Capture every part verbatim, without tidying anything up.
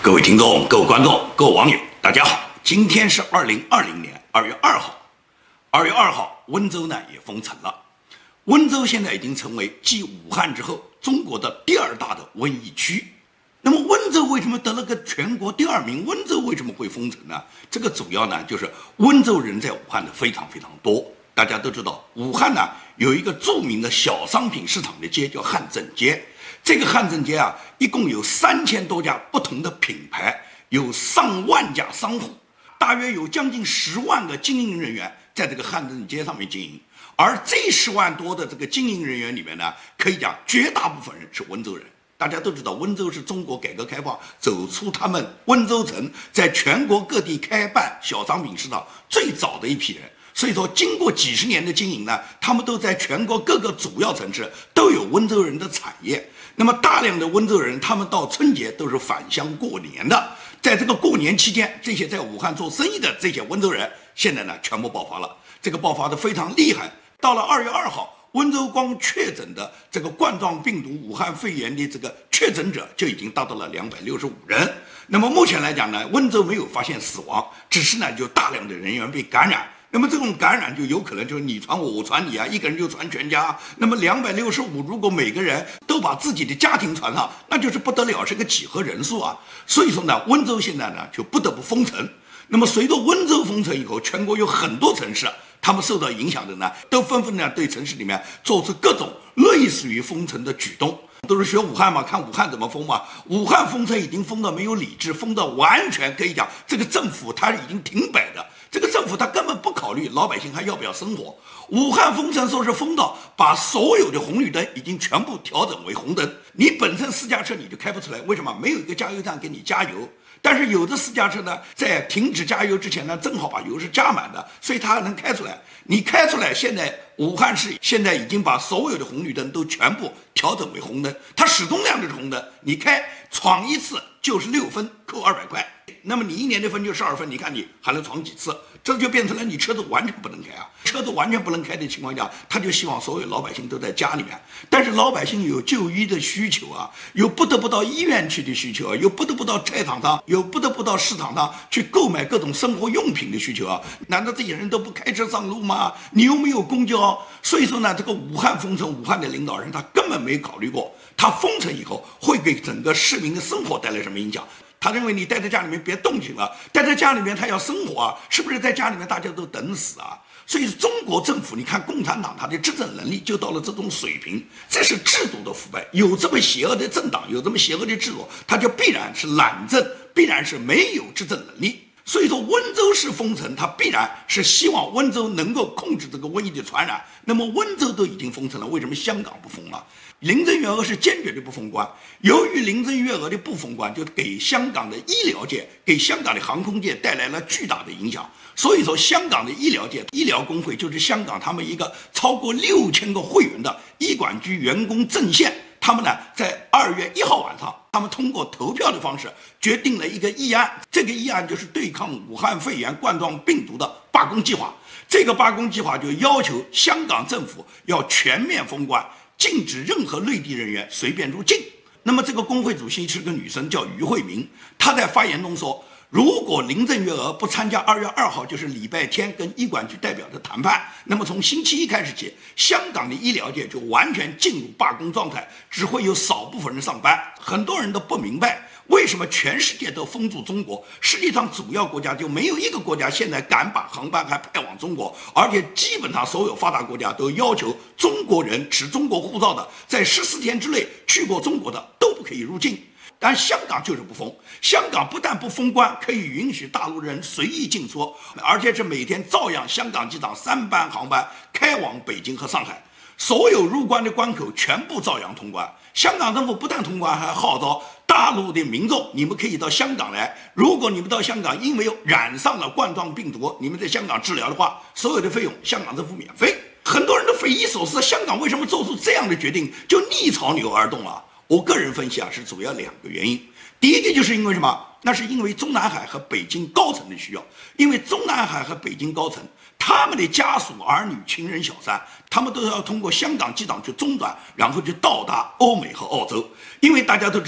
各位听众、各位观众、各位网友，大家好！今天是二零二零年二月二号，二月二号，温州呢也封城了。温州现在已经成为继武汉之后中国的第二大的瘟疫区。那么温州为什么得了个全国第二名？温州为什么会封城呢？这个主要呢就是温州人在武汉的非常非常多。大家都知道，武汉呢有一个著名的小商品市场的街叫汉正街。这个汉正街啊，一共有三千多家不同的品牌，有上万家商户，大约有将近十万个经营人员在这个汉正街上面经营。而这十万多的这个经营人员里面呢，可以讲绝大部分人是温州人。大家都知道，温州是中国改革开放走出他们温州城，在全国各地开办小商品市场最早的一批人。所以说，经过几十年的经营呢，他们都在全国各个主要城市都有温州人的产业。那么大量的温州人，他们到春节都是返乡过年的。在这个过年期间，这些在武汉做生意的这些温州人，现在呢全部爆发了，这个爆发的非常厉害。到了二月二号，温州光确诊的这个冠状病毒武汉肺炎的这个确诊者就已经达到了两百六十五人。那么目前来讲呢，温州没有发现死亡，只是呢就大量的人员被感染。那么这种感染就有可能就是你传我，我传你啊，一个人就传全家。那么两百六十五，如果每个人都把自己的家庭传上，那就是不得了，是个几何人数啊。所以说呢，温州现在呢就不得不封城。那么随着温州封城以后，全国有很多城市，他们受到影响的呢，都纷纷呢对城市里面做出各种类似于封城的举动。都是学武汉嘛，看武汉怎么封嘛。武汉封城已经封到没有理智，封到完全可以讲，这个政府它已经停摆的。这个政府他根本不考虑老百姓还要不要生活。武汉封城说是封到把所有的红绿灯已经全部调整为红灯，你本身私家车你就开不出来，为什么？没有一个加油站给你加油。但是有的私家车呢，在停止加油之前呢，正好把油是加满的，所以它还能开出来。你开出来，现在武汉市现在已经把所有的红绿灯都全部调整为红灯，它始终亮着红灯，你开闯一次就是六分，扣二百块。那么你一年的分就十二分，你看你还能闯几次？这就变成了你车子完全不能开啊！车子完全不能开的情况下，他就希望所有老百姓都在家里面。但是老百姓有就医的需求啊，有不得不到医院去的需求啊，有不得不到菜场上，有不得不到市场上去购买各种生活用品的需求啊。难道这些人都不开车上路吗？你又没有公交，所以说呢，这个武汉封城，武汉的领导人他根本没考虑过，他封城以后会给整个市民的生活带来什么影响。他认为你待在家里面别动情了，待在家里面他要生活啊，是不是在家里面大家都等死啊？所以中国政府，你看共产党他的执政能力就到了这种水平，这是制度的腐败。有这么邪恶的政党，有这么邪恶的制度，他就必然是懒政，必然是没有执政能力。所以说温州市封城，它必然是希望温州能够控制这个瘟疫的传染。那么温州都已经封城了，为什么香港不封了？林郑月娥是坚决的不封关。由于林郑月娥的不封关，就给香港的医疗界、给香港的航空界带来了巨大的影响。所以说，香港的医疗界、医疗工会就是香港他们一个超过六千个会员的医管局员工阵线。他们呢，在二月一号晚上，他们通过投票的方式决定了一个议案，这个议案就是对抗武汉肺炎冠状病毒的罢工计划。这个罢工计划就要求香港政府要全面封关，禁止任何内地人员随便入境。那么这个工会主席是个女生，叫于慧明，她在发言中说，如果林郑月娥不参加二月二号就是礼拜天跟医管局代表的谈判，那么从星期一开始起，香港的医疗界就完全进入罢工状态，只会有少部分人上班。很多人都不明白，为什么全世界都封住中国，世界上主要国家就没有一个国家现在敢把航班还派往中国，而且基本上所有发达国家都要求中国人持中国护照的，在十四天之内去过中国的都不可以入境。但香港就是不封，香港不但不封关，可以允许大陆人随意进出，而且是每天照样香港机场三班航班开往北京和上海，所有入关的关口全部照样通关。香港政府不但通关，还号召大陆的民众，你们可以到香港来，如果你们到香港因为染上了冠状病毒，你们在香港治疗的话，所有的费用香港政府免费。很多人都匪夷所思，香港为什么做出这样的决定，就逆潮流而动了？我个人分析啊，是主要两个原因。第一个就是因为什么？那是因为中南海和北京高层的需要。因为中南海和北京高层，他们的家属、儿女、情人、小三，他们都要通过香港机场去中转，然后就到达欧美和澳洲。因为大家都知道，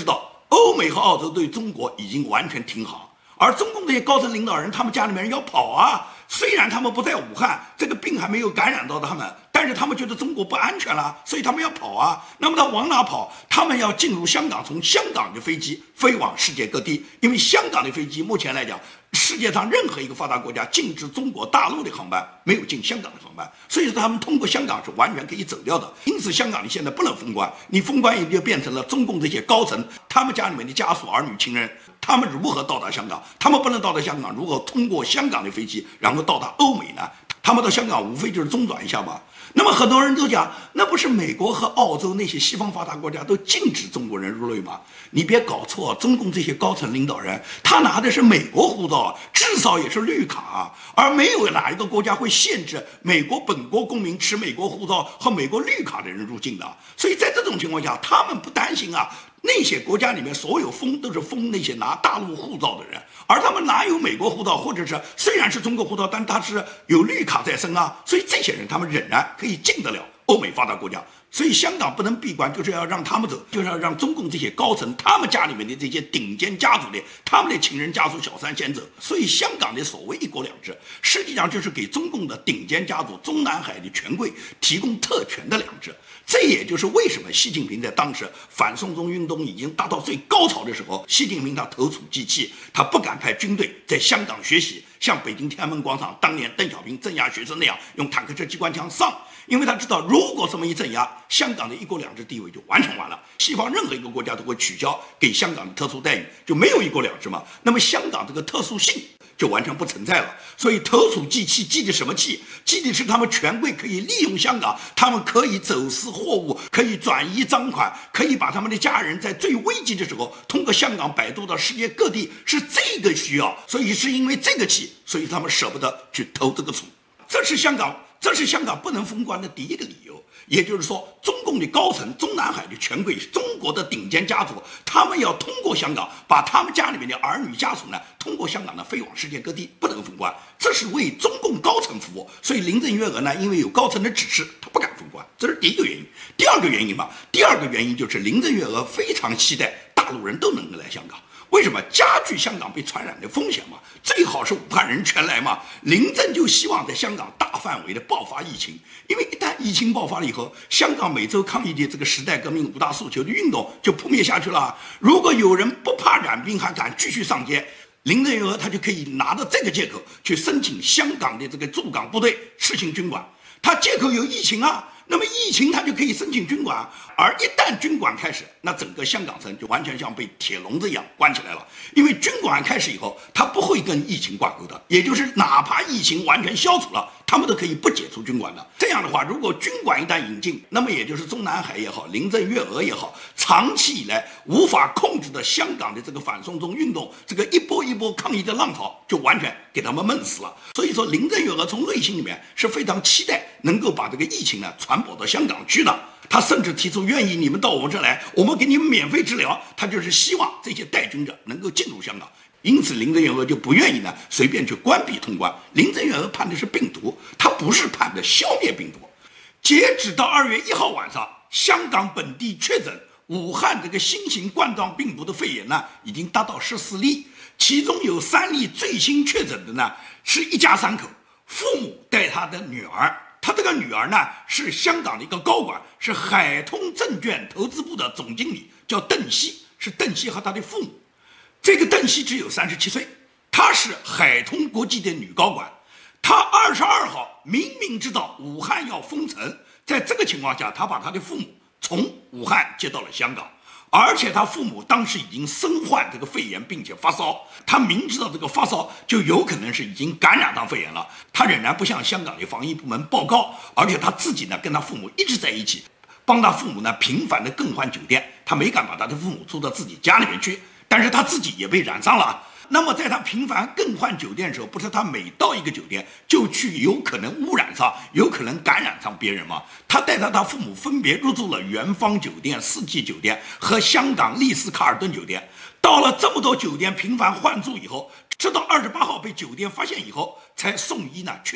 欧美和澳洲对中国已经完全挺好，而中共这些高层领导人，他们家里面人要跑啊。虽然他们不在武汉，这个病还没有感染到他们，但是他们觉得中国不安全了，所以他们要跑啊。那么他往哪跑？他们要进入香港，从香港的飞机飞往世界各地，因为香港的飞机目前来讲，世界上任何一个发达国家禁止中国大陆的航班，没有进香港的航班，所以说他们通过香港是完全可以走掉的。因此，香港你现在不能封关，你封关也就变成了中共这些高层，他们家里面的家属、儿女、亲人，他们如何到达香港？他们不能到达香港，如何通过香港的飞机，然后到达欧美呢？他们到香港无非就是中转一下嘛。那么很多人都讲，那不是美国和澳洲那些西方发达国家都禁止中国人入内吗？你别搞错，中共这些高层领导人，他拿的是美国护照，至少也是绿卡，而没有哪一个国家会限制美国本国公民持美国护照和美国绿卡的人入境的。所以在这种情况下，他们不担心啊。那些国家里面所有封都是封那些拿大陆护照的人，而他们哪有美国护照，或者是虽然是中国护照，但他是有绿卡在身啊，所以这些人他们仍然可以进得了欧美发达国家。所以香港不能闭关，就是要让他们走，就是要让中共这些高层，他们家里面的这些顶尖家族的，他们的情人家属、小三先走。所以香港的所谓一国两制，实际上就是给中共的顶尖家族、中南海的权贵提供特权的两制。这也就是为什么习近平在当时反送中运动已经达到最高潮的时候，习近平他投鼠忌器，他不敢派军队在香港学习，像北京天安门广场当年邓小平镇压学生那样用坦克车、机关枪上，因为他知道如果这么一镇压，香港的一国两制地位就完全完了，西方任何一个国家都会取消给香港的特殊待遇，就没有一国两制嘛。那么香港这个特殊性就完全不存在了。所以投鼠忌器，忌的什么器？忌的是他们权贵可以利用香港，他们可以走私货物，可以转移赃款，可以把他们的家人在最危急的时候通过香港摆渡到世界各地，是这个需要。所以是因为这个气，所以他们舍不得去投这个鼠。这是香港，这是香港不能封关的第一个理由。也就是说，中共的高层、中南海的权贵、中国的顶尖家族，他们要通过香港，把他们家里面的儿女家属呢，通过香港呢飞往世界各地，不能封关，这是为中共高层服务。所以林郑月娥呢，因为有高层的指示，他不敢封关，这是第一个原因。第二个原因嘛，第二个原因就是林郑月娥非常期待大陆人都能够来香港。为什么？加剧香港被传染的风险嘛，最好是武汉人全来嘛。林郑就希望在香港大范围的爆发疫情，因为一旦疫情爆发了以后，香港每周抗议的这个时代革命五大诉求的运动就扑灭下去了。如果有人不怕染病还敢继续上街，林郑月娥他就可以拿着这个借口去申请香港的这个驻港部队实行军管，他借口有疫情啊。那么疫情它就可以申请军管，而一旦军管开始，那整个香港城就完全像被铁笼子一样关起来了。因为军管开始以后，它不会跟疫情挂钩的，也就是哪怕疫情完全消除了，他们都可以不解除军管的。这样的话，如果军管一旦引进，那么也就是中南海也好，林郑月娥也好，长期以来无法控制的香港的这个反送中运动，这个一波一波抗议的浪潮，就完全给他们闷死了。所以说，林郑月娥从内心里面是非常期待能够把这个疫情呢传播到香港去的。他甚至提出愿意你们到我们这来，我们给你们免费治疗。他就是希望这些带军者能够进入香港。因此林郑月娥就不愿意呢随便去关闭通关。林郑月娥判的是病毒，他不是判的消灭病毒。截止到二月一号晚上，香港本地确诊武汉这个新型冠状病毒的肺炎呢，已经达到十四例，其中有三例最新确诊的呢是一家三口，父母带他的女儿。他这个女儿呢是香港的一个高管，是海通证券投资部的总经理，叫邓曦，是邓曦和他的父母。这个邓曦只有三十七岁，她是海通国际的女高管。她二十二号明明知道武汉要封城，在这个情况下，她把她的父母从武汉接到了香港。而且他父母当时已经身患这个肺炎，并且发烧，他明知道这个发烧就有可能是已经感染上肺炎了，他仍然不向香港的防疫部门报告，而且他自己呢跟他父母一直在一起，帮他父母呢频繁的更换酒店，他没敢把他的父母住到自己家里面去，但是他自己也被染上了。那么在他频繁更换酒店的时候，不是他每到一个酒店就去有可能污染上，有可能感染上别人吗？他带着他父母分别入住了元芳酒店、四季酒店和香港丽思卡尔顿酒店。到了这么多酒店频繁换住以后，直到二十八号被酒店发现以后才送医呢确诊。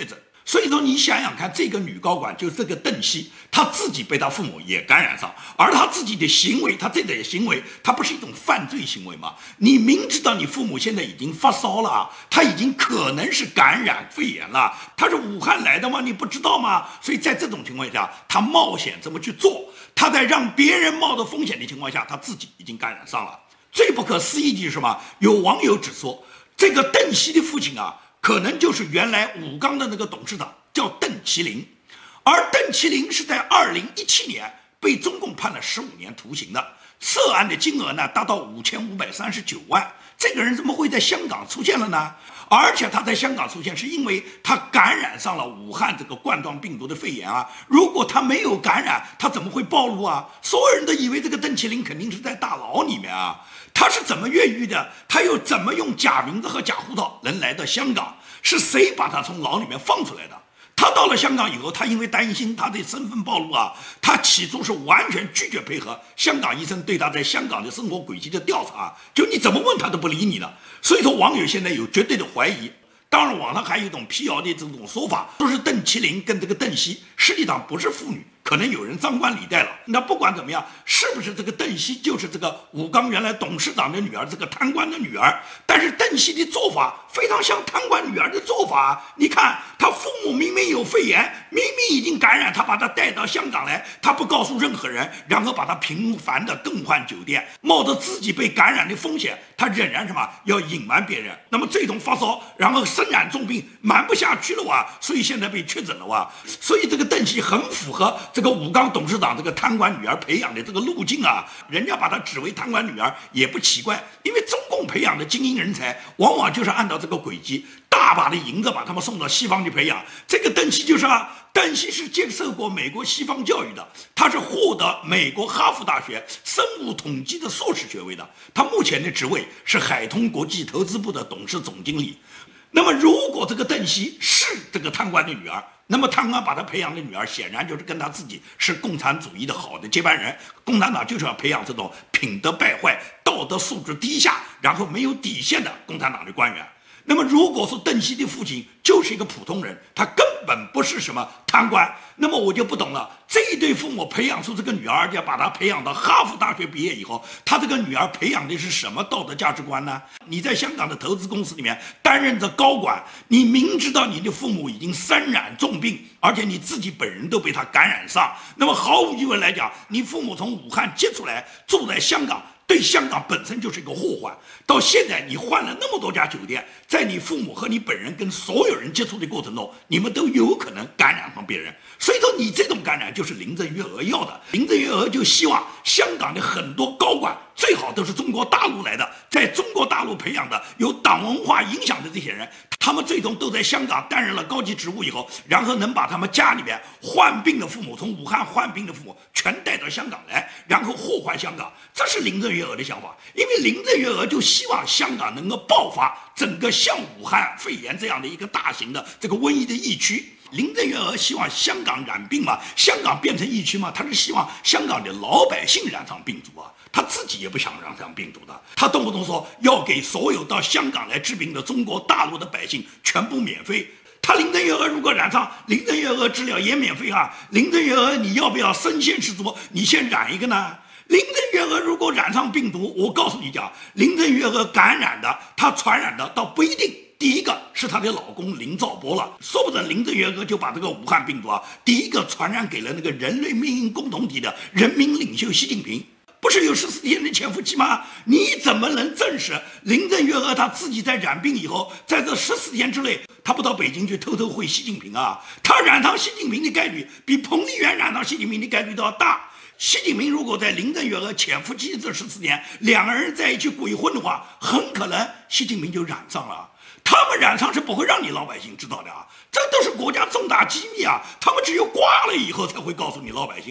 所以说，你想想看，这个女高管就是这个邓曦，她自己被她父母也感染上，而她自己的行为，她这点行为，她不是一种犯罪行为吗？你明知道你父母现在已经发烧了，他已经可能是感染肺炎了，他是武汉来的吗？你不知道吗？所以在这种情况下，他冒险这么去做，他在让别人冒着风险的情况下，他自己已经感染上了。最不可思议的是什么？有网友指说，这个邓曦的父亲啊，可能就是原来武钢的那个董事长，叫邓麒麟，而邓麒麟是在二零一七年被中共判了十五年徒刑的，涉案的金额呢达到五千五百三十九万。这个人怎么会在香港出现了呢？而且他在香港出现，是因为他感染上了武汉这个冠状病毒的肺炎啊。如果他没有感染，他怎么会暴露啊？所有人都以为这个邓麒麟肯定是在大牢里面啊。他是怎么越狱的？他又怎么用假名字和假护照能来到香港？是谁把他从牢里面放出来的？他到了香港以后，他因为担心他的身份暴露啊，他起初是完全拒绝配合香港医生对他在香港的生活轨迹的调查，就你怎么问他都不理你了。所以说，网友现在有绝对的怀疑。当然，网上还有一种辟谣的这种说法，说是邓麒麟跟这个邓曦实际上不是父女，可能有人张冠李戴了。那不管怎么样，是不是这个邓曦就是这个武钢原来董事长的女儿，这个贪官的女儿？但是邓曦的做法非常像贪官女儿的做法。你看，他父母明明有肺炎，明明已经感染，他把他带到香港来，他不告诉任何人，然后把他频繁的更换酒店，冒着自己被感染的风险，他仍然什么要隐瞒别人。那么最终发烧，然后身染重病，瞒不下去了哇，所以现在被确诊了哇。所以这个邓曦很符合这个武钢董事长这个贪官女儿培养的这个路径啊，人家把她指为贪官女儿也不奇怪，因为中共培养的精英人才往往就是按照这个轨迹，大把的银子把他们送到西方去培养。这个邓曦就是啊，邓曦是接受过美国西方教育的，他是获得美国哈佛大学生物统计的硕士学位的，他目前的职位是海通国际投资部的董事总经理。那么，如果这个邓曦是这个贪官的女儿，那么贪官把他培养的女儿，显然就是跟他自己是共产主义的好的接班人。共产党就是要培养这种品德败坏、道德素质低下，然后没有底线的共产党的官员。那么，如果说邓曦的父亲就是一个普通人，他根本不是什么贪官，那么我就不懂了。这一对父母培养出这个女儿，而且把她培养到哈佛大学毕业以后，他这个女儿培养的是什么道德价值观呢？你在香港的投资公司里面担任着高管，你明知道你的父母已经身染重病，而且你自己本人都被他感染上，那么毫无疑问来讲，你父母从武汉接出来，住在香港，对香港本身就是一个祸患。到现在你换了那么多家酒店，在你父母和你本人跟所有人接触的过程中，你们都有可能感染上别人。所以说你这种感染就是林郑月娥要的。林郑月娥就希望香港的很多高管最好都是中国大陆来的，在中国大陆培养的有党文化影响的这些人，他们最终都在香港担任了高级职务以后，然后能把他们家里面患病的父母，从武汉患病的父母全带到香港来，然后祸害香港。这是林郑月娥的想法，因为林郑月娥就希望香港能够爆发整个像武汉肺炎这样的一个大型的这个瘟疫的疫区。林郑月娥希望香港染病嘛，香港变成疫区嘛，她是希望香港的老百姓染上病毒啊，她自己也不想染上病毒的。她动不动说要给所有到香港来治病的中国大陆的百姓全部免费。他林郑月娥如果染上，林郑月娥治疗也免费啊。林郑月娥你要不要身先士卒，你先染一个呢？林郑月娥如果染上病毒，我告诉你讲，林郑月娥感染的，她传染的倒不一定。第一个是她的老公林兆波了，说不准林郑月娥就把这个武汉病毒啊，第一个传染给了那个人类命运共同体的人民领袖习近平。不是有十四天的潜伏期吗？你怎么能证实林郑月娥她自己在染病以后，在这十四天之内，她不到北京去偷偷会习近平啊？她染上习近平的概率比彭丽媛染上习近平的概率都要大。习近平如果在林郑月娥潜伏期这十四年，两个人在一起鬼混的话，很可能习近平就染上了。他们染上是不会让你老百姓知道的啊，这都是国家重大机密啊，他们只有挂了以后才会告诉你老百姓啊。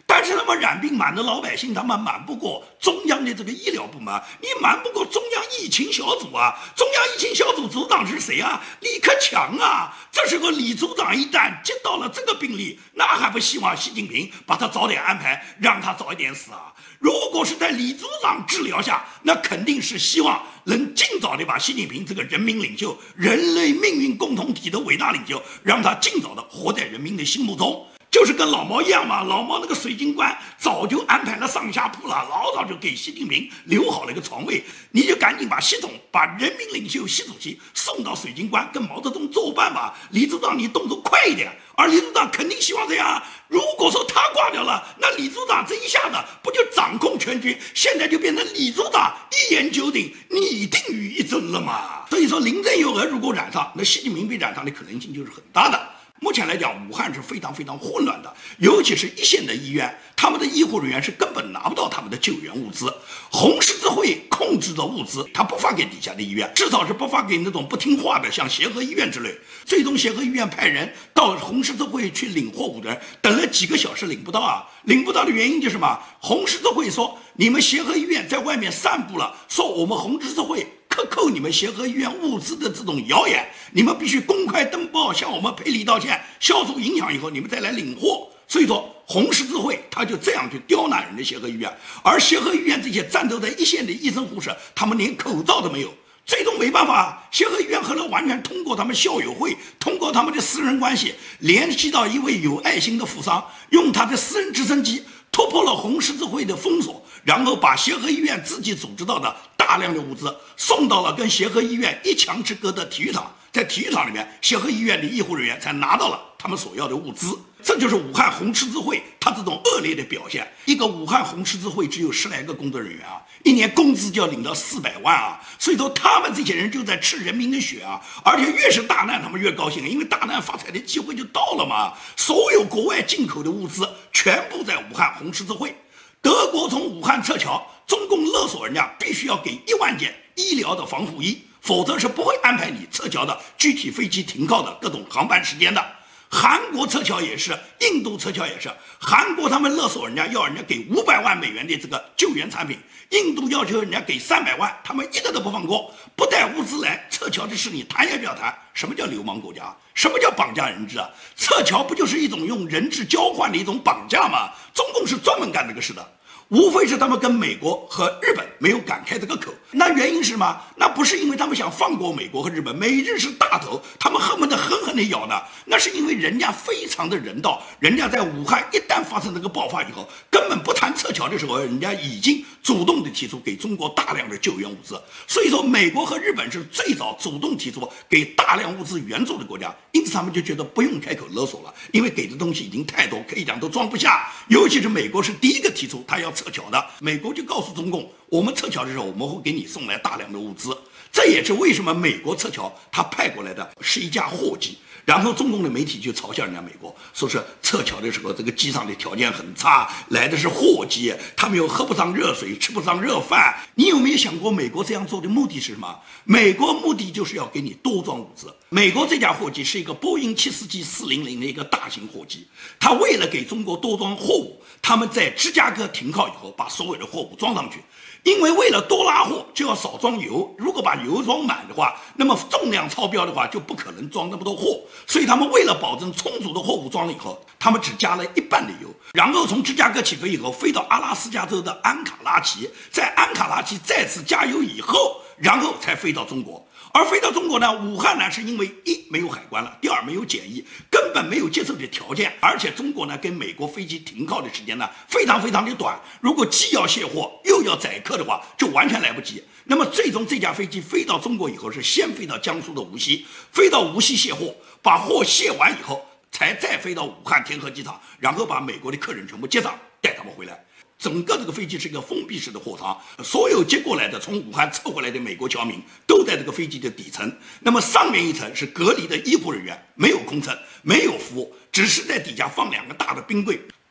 但是他们染病满的老百姓，他们瞒不过中央的这个医疗部门，你瞒不过中央疫情小组啊！中央疫情小组组长是谁啊？李克强啊！这时候李组长一旦接到了这个病例，那还不希望习近平把他早点安排，让他早一点死啊？如果是在李组长治疗下，那肯定是希望能尽早的把习近平这个人民领袖、人类命运共同体的伟大领袖，让他尽早的活在人民的心目中。就是跟老毛一样嘛，老毛那个水晶棺早就安排了上下铺了，老早就给习近平留好了一个床位，你就赶紧把习总、把人民领袖习主席送到水晶棺，跟毛泽东作伴吧。李组长，你动作快一点。而李组长肯定希望这样，如果说他挂掉了，那李组长这一下子不就掌控全局？现在就变成李组长一言九鼎，你定于一尊了嘛。所以说，林郑月娥如果染上，那习近平被染上的可能性就是很大的。目前来讲，武汉是非常非常混乱的，尤其是一线的医院，他们的医护人员是根本拿不到他们的救援物资。红十字会控制的物资，他不发给底下的医院，至少是不发给那种不听话的，像协和医院之类。最终，协和医院派人到红十字会去领货物的人，等了几个小时领不到啊！领不到的原因就是什么？红十字会说你们协和医院在外面散布了，说我们红十字会克扣你们协和医院物资的这种谣言，你们必须公开登报，向我们赔礼道歉，消除影响以后，你们再来领货。所以说，红十字会他就这样去刁难人的协和医院，而协和医院这些战斗在一线的医生护士，他们连口罩都没有。最终没办法，协和医院后来完全通过他们校友会，通过他们的私人关系，联系到一位有爱心的富商，用他的私人直升机突破了红十字会的封锁，然后把协和医院自己组织到的大量的物资送到了跟协和医院一墙之隔的体育场，在体育场里面，协和医院的医护人员才拿到了他们所要的物资。这就是武汉红十字会他这种恶劣的表现。一个武汉红十字会只有十来个工作人员啊，一年工资就要领到四百万啊，所以说他们这些人就在吃人民的血啊，而且越是大难他们越高兴，因为大难发财的机会就到了嘛。所有国外进口的物资全部在武汉红十字会。德国从武汉撤侨，中共勒索人家必须要给一万件医疗的防护衣，否则是不会安排你撤侨的具体飞机停靠的各种航班时间的。韩国撤侨也是，印度撤侨也是。韩国他们勒索人家，要人家给五百万美元的这个救援产品，印度要求人家给三百万，他们一个都不放过，不带物资来撤侨的事你谈也不要谈。什么叫流氓国家？什么叫绑架人质啊？撤侨不就是一种用人质交换的一种绑架吗？中共是专门干这个事的。无非是他们跟美国和日本没有敢开这个口，那原因是什么？那不是因为他们想放过美国和日本，美日是大头，他们恨不得狠狠地咬呢。那是因为人家非常的人道，人家在武汉一旦发生这个爆发以后，根本不谈撤侨的时候，人家已经主动的提出给中国大量的救援物资。所以说，美国和日本是最早主动提出给大量物资援助的国家，因此他们就觉得不用开口勒索了，因为给的东西已经太多，可以讲都装不下。尤其是美国是第一个提出他要撤侨的，美国就告诉中共，我们撤侨的时候我们会给你送来大量的物资。这也是为什么美国撤侨他派过来的是一架货机，然后中共的媒体就嘲笑人家美国，说是撤侨的时候这个机上的条件很差，来的是货机，他们又喝不上热水，吃不上热饭。你有没有想过美国这样做的目的是什么？美国目的就是要给你多装物资。美国这架货机是一个波音七四七四零零的一个大型货机，他为了给中国多装货物，他们在芝加哥停靠以后把所有的货物装上去，因为为了多拉货就要少装油，如果把油装满的话，那么重量超标的话就不可能装那么多货，所以他们为了保证充足的货物装了以后，他们只加了一半的油，然后从芝加哥起飞以后飞到阿拉斯加州的安卡拉奇，在安卡拉奇再次加油以后，然后才飞到中国。而飞到中国呢，武汉呢是因为一没有海关了，第二没有检疫，根本没有接受的条件，而且中国呢跟美国飞机停靠的时间呢非常非常的短，如果既要卸货又要载客的话，就完全来不及。那么最终这架飞机飞到中国以后，是先飞到江苏的无锡，飞到无锡卸货，把货卸完以后，才再飞到武汉天河机场，然后把美国的客人全部接上，带他们回来。整个这个飞机是一个封闭式的货舱，所有接过来的从武汉撤回来的美国侨民都在这个飞机的底层，那么上面一层是隔离的医护人员，没有空乘，没有服务，只是在底下放两个大的冰柜，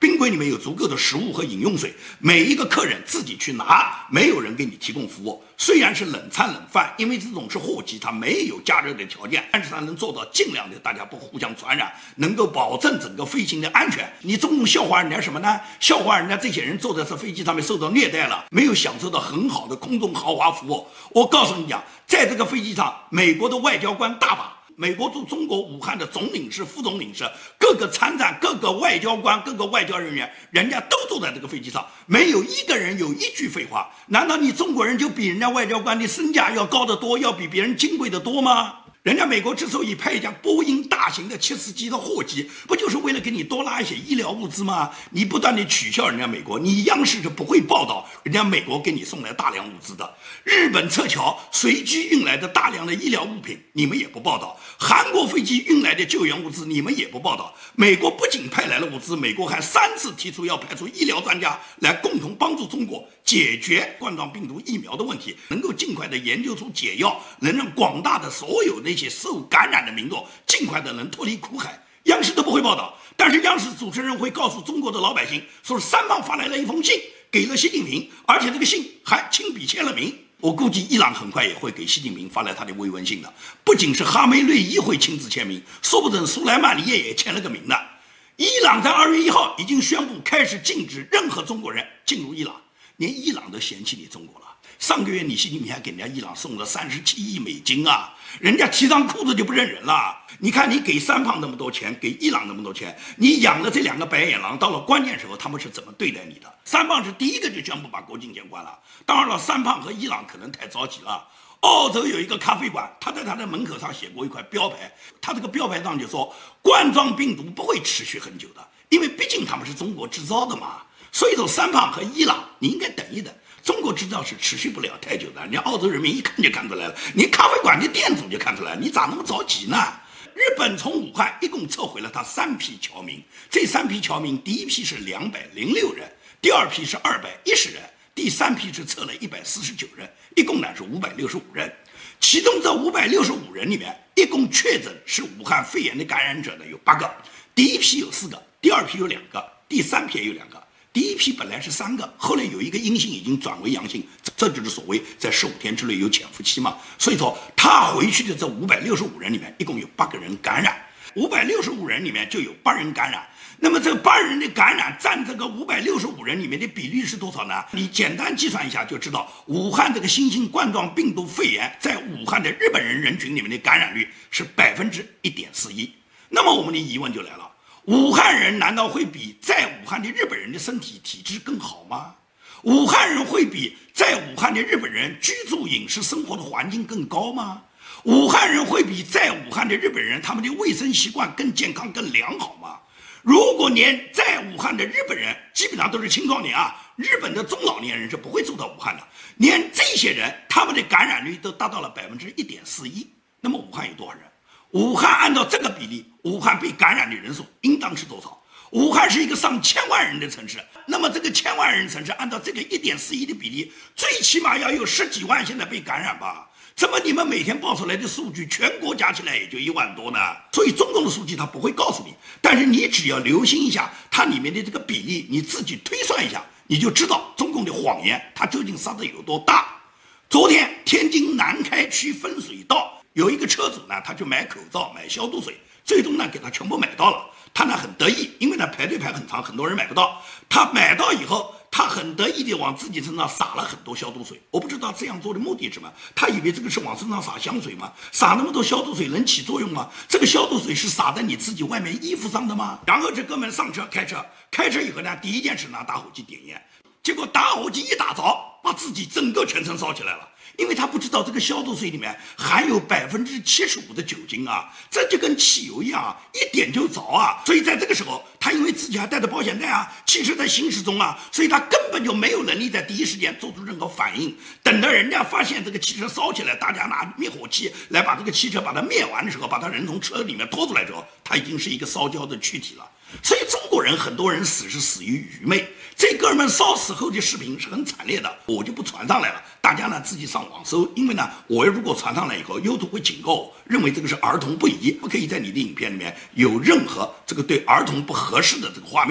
冰柜里面有足够的食物和饮用水，每一个客人自己去拿，没有人给你提供服务。虽然是冷餐冷饭，因为这种是货机，它没有加热的条件，但是它能做到尽量的大家不互相传染，能够保证整个飞行的安全。你中共笑话人家什么呢？笑话人家这些人坐在这飞机上面受到虐待了，没有享受到很好的空中豪华服务。我告诉你讲，在这个飞机上，美国的外交官大把。美国驻中国武汉的总领事、副总领事，各个参战、各个外交官、各个外交人员，人家都坐在这个飞机上，没有一个人有一句废话。难道你中国人就比人家外交官的身价要高得多，要比别人金贵得多吗？人家美国之所以派一架波音大型的七四七的货机，不就是为了给你多拉一些医疗物资吗？你不断地取笑人家美国，你央视是不会报道人家美国给你送来大量物资的。日本撤侨随机运来的大量的医疗物品，你们也不报道。韩国飞机运来的救援物资，你们也不报道。美国不仅派来了物资，美国还三次提出要派出医疗专家来共同帮助中国解决冠状病毒疫苗的问题，能够尽快的研究出解药，能让广大的所有那些受感染的民众尽快的能脱离苦海。央视都不会报道，但是央视主持人会告诉中国的老百姓，说是三胖发来了一封信给了习近平，而且这个信还亲笔签了名。我估计伊朗很快也会给习近平发来他的慰问信的，不仅是哈梅内伊会亲自签名，说不准苏莱曼尼耶也签了个名的。伊朗在二月一号已经宣布开始禁止任何中国人进入伊朗，连伊朗都嫌弃你中国了。上个月你习近平还给人家伊朗送了三十七亿美金啊，人家提上裤子就不认人了。你看你给三胖那么多钱，给伊朗那么多钱，你养了这两个白眼狼，到了关键时候他们是怎么对待你的？三胖是第一个就宣布把国境监关了。当然了，三胖和伊朗可能太着急了。澳洲有一个咖啡馆，他在他的门口上写过一块标牌，他这个标牌上就说冠状病毒不会持续很久的，因为毕竟他们是中国制造的嘛。所以说三胖和伊朗你应该等一等，中国制造是持续不了太久的，人家澳洲人民一看就看出来了，你咖啡馆的店主就看出来了，你咋那么着急呢？日本从武汉一共撤回了他三批侨民，这三批侨民第一批是两百零六人，第二批是二百一十人，第三批是撤了一百四十九人，一共呢是五百六十五人。其中这五百六十五人里面，一共确诊是武汉肺炎的感染者呢有八个，第一批有四个，第二批有两个，第三批也有两个。第一批本来是三个，后来有一个阴性已经转为阳性，这就是所谓在十五天之内有潜伏期嘛。所以说他回去的这五百六十五人里面，一共有八个人感染，五百六十五人里面就有八人感染。那么这八人的感染占这个五百六十五人里面的比例是多少呢？你简单计算一下就知道，武汉这个新型冠状病毒肺炎在武汉的日本人人群里面的感染率是百分之一点四一。那么我们的疑问就来了。武汉人难道会比在武汉的日本人的身体体质更好吗？武汉人会比在武汉的日本人居住、饮食、生活的环境更高吗？武汉人会比在武汉的日本人他们的卫生习惯更健康、更良好吗？如果连在武汉的日本人基本上都是青壮年啊，日本的中老年人是不会住到武汉的，连这些人他们的感染率都达到了百分之一点四一，那么武汉有多少人？武汉按照这个比例，武汉被感染的人数应当是多少？武汉是一个上千万人的城市，那么这个千万人城市按照这个一点四一的比例，最起码要有十几万现在被感染吧？怎么你们每天报出来的数据，全国加起来也就一万多呢？所以中共的数据他不会告诉你，但是你只要留心一下它里面的这个比例，你自己推算一下，你就知道中共的谎言它究竟撒的有多大。昨天天津南开区分水道有一个车主呢，他去买口罩、买消毒水，最终呢给他全部买到了。他呢很得意，因为呢排队排很长，很多人买不到。他买到以后，他很得意地往自己身上洒了很多消毒水。我不知道这样做的目的是什么，他以为这个是往身上洒香水吗？洒那么多消毒水能起作用吗？这个消毒水是洒在你自己外面衣服上的吗？然后这哥们上车开车，开车以后呢，第一件事拿打火机点烟，结果打火机一打着，把自己整个全身烧起来了。因为他不知道这个消毒水里面含有百分之七十五的酒精啊，这就跟汽油一样啊，一点就着啊。所以在这个时候，他因为自己还带着保险带啊，汽车在行驶中啊，所以他根本就没有能力在第一时间做出任何反应。等到人家发现这个汽车烧起来，大家拿灭火器来把这个汽车把它灭完的时候，把他人从车里面拖出来之后，他已经是一个烧焦的躯体了。所以中国人很多人死是死于愚昧，这哥们烧死后的视频是很惨烈的，我就不传上来了，大家呢自己上网搜，因为呢我如果传上来以后 YouTube 会警告我，认为这个是儿童不宜，不可以在你的影片里面有任何这个对儿童不合适的这个画面。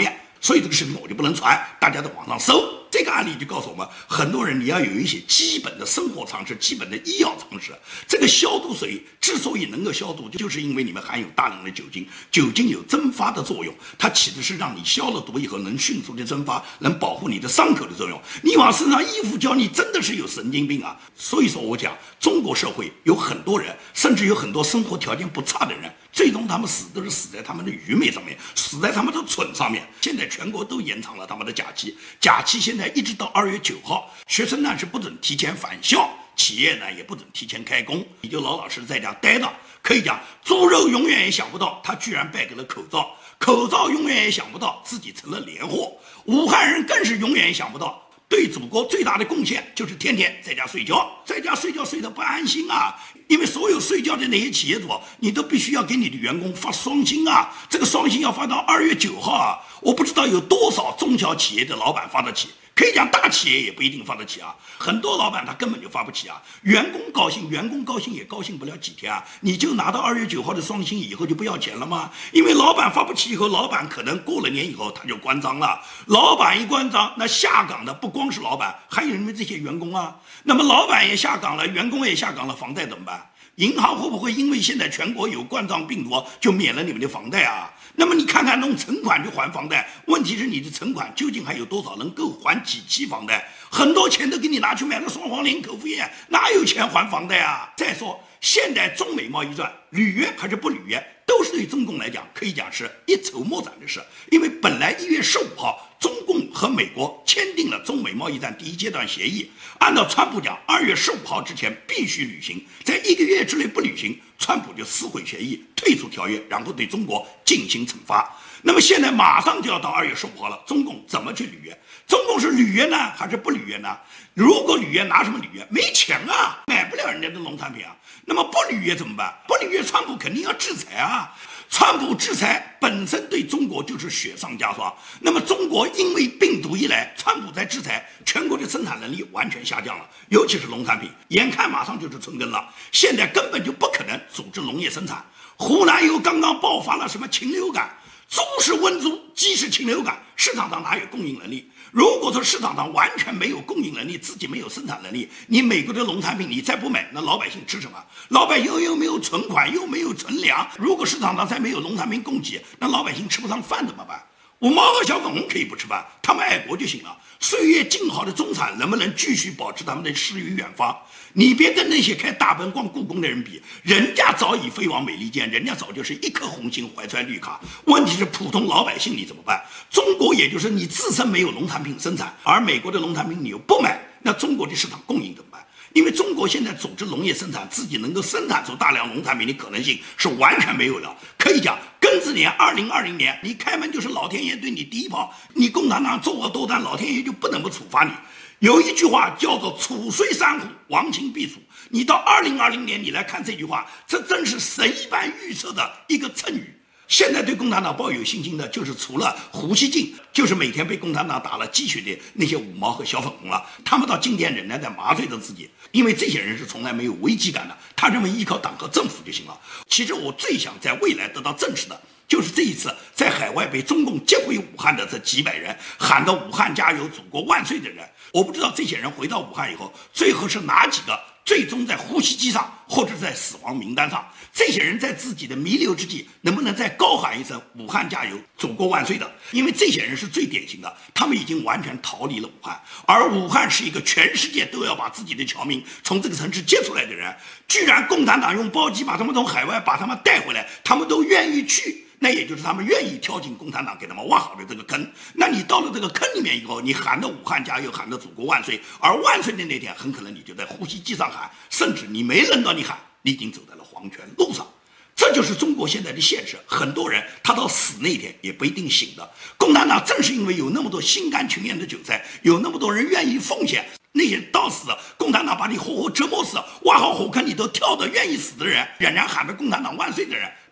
所以这个视频我就不能传，大家在网上搜。这个案例就告诉我们，很多人你要有一些基本的生活常识、基本的医药常识。这个消毒水之所以能够消毒，就是因为里面含有大量的酒精，酒精有蒸发的作用，它起的是让你消了毒以后能迅速的蒸发，能保护你的伤口的作用。你往身上衣服浇，你真的是有神经病啊！所以说我讲，中国社会有很多人，甚至有很多生活条件不差的人，最终他们死都是死在他们的愚昧上面，死在他们的蠢上面。现在全国都延长了他们的假期，假期现在一直到二月九号，学生呢是不准提前返校，企业呢也不准提前开工，你就老老实实在家待着。可以讲，猪肉永远也想不到，他居然败给了口罩，口罩永远也想不到自己成了连货，武汉人更是永远也想不到。对祖国最大的贡献就是天天在家睡觉，在家睡觉睡得不安心啊！因为所有睡觉的那些企业主，你都必须要给你的员工发双薪啊！这个双薪要发到二月九号啊！我不知道有多少中小企业的老板发得起，可以讲大企业也不一定发得起啊。很多老板他根本就发不起啊。员工高兴，员工高兴也高兴不了几天啊！你就拿到二月九号的双薪以后就不要钱了吗？因为老板发不起以后，老板可能过了年以后他就关张了。老板一关张，那下岗的不光是老板，还有你们这些员工啊。那么老板也下岗了，员工也下岗了，房贷怎么办？银行会不会因为现在全国有冠状病毒就免了你们的房贷啊？那么你看看弄存款去还房贷，问题是你的存款究竟还有多少能够还几期房贷？很多钱都给你拿去买了双黄连口服液，哪有钱还房贷啊？再说现在中美贸易战履约还是不履约，都是对中共来讲可以讲是一筹莫展的事。因为本来一月十五号中共和美国签订了中美贸易战第一阶段协议，按照川普讲，二月十五号之前必须履行，在一个月之内不履行，川普就撕毁协议，退出条约，然后对中国进行惩罚。那么现在马上就要到二月十五号了，中共怎么去履约？中共是履约呢，还是不履约呢？如果履约，拿什么履约？没钱啊，买不了人家的农产品啊。那么不履约怎么办？不履约，川普肯定要制裁啊。川普制裁本身对中国就是雪上加霜。那么中国因为病毒一来，川普在制裁，全国的生产能力完全下降了，尤其是农产品，眼看马上就是春耕了，现在根本就不可能组织农业生产。湖南又刚刚爆发了什么禽流感，猪是瘟猪，鸡是禽流感，市场上哪有供应能力？如果说市场上完全没有供应能力，自己没有生产能力，你美国的农产品你再不买，那老百姓吃什么？老百姓又没有存款，又没有存粮，如果市场上再没有农产品供给，那老百姓吃不上饭怎么办？五毛和小粉红可以不吃饭，他们爱国就行了。岁月静好的中产能不能继续保持他们的诗与远方？你别跟那些开大奔逛故宫的人比，人家早已飞往美利坚，人家早就是一颗红心怀揣绿卡。问题是普通老百姓你怎么办？中国也就是你自身没有农产品生产，而美国的农产品你又不买，那中国的市场供应怎么办？因为中国现在组织农业生产，自己能够生产出大量农产品的可能性是完全没有的。可以讲，庚子年二零二零年，你开门就是老天爷对你第一炮，你共产党作恶多端，老天爷就不能不处罚你。有一句话叫做楚虽山虎，亡秦必楚。你到二零二零年你来看这句话，这真是神一般预测的一个谶语。现在对共产党抱有信心的，就是除了胡锡进，就是每天被共产党打了鸡血的那些五毛和小粉红了。他们到今天仍然在麻醉着自己，因为这些人是从来没有危机感的，他认为依靠党和政府就行了。其实我最想在未来得到证实的，就是这一次在海外被中共接回武汉的这几百人，喊到武汉加油，祖国万岁的人。我不知道这些人回到武汉以后，最后是哪几个最终在呼吸机上或者在死亡名单上，这些人在自己的弥留之际能不能再高喊一声武汉加油，祖国万岁的？因为这些人是最典型的，他们已经完全逃离了武汉，而武汉是一个全世界都要把自己的侨民从这个城市接出来的人，居然共产党用包机把他们从海外把他们带回来，他们都愿意去，那也就是他们愿意跳进共产党给他们挖好的这个坑。那你到了这个坑里面以后，你喊着武汉加油，喊着祖国万岁，而万岁的那天很可能你就在呼吸机上喊，甚至你没轮到你喊，你已经走在了黄泉路上。这就是中国现在的现实，很多人他到死那天也不一定醒的。共产党正是因为有那么多心甘情愿的韭菜，有那么多人愿意奉献，那些到死共产党把你活活折磨死，挖好火坑你都跳得愿意死的人，仍然喊着共产党万岁的人，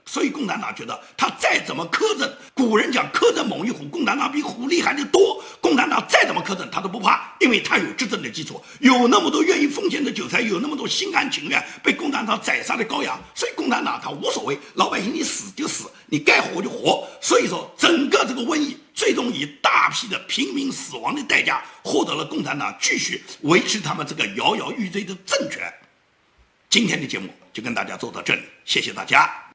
所以共产党觉得他再怎么苛政，古人讲苛政猛于虎，共产党比虎厉害的多。共产党再怎么苛政他都不怕，因为他有执政的基础，有那么多愿意奉献的韭菜，有那么多心甘情愿被共产党宰杀的羔羊，所以共产党他无所谓，老百姓你死就死，你该活就活。所以说整个这个瘟疫最终以大批的平民死亡的代价，获得了共产党继续维持他们这个摇摇欲坠的政权。今天的节目就跟大家做到这里，谢谢大家。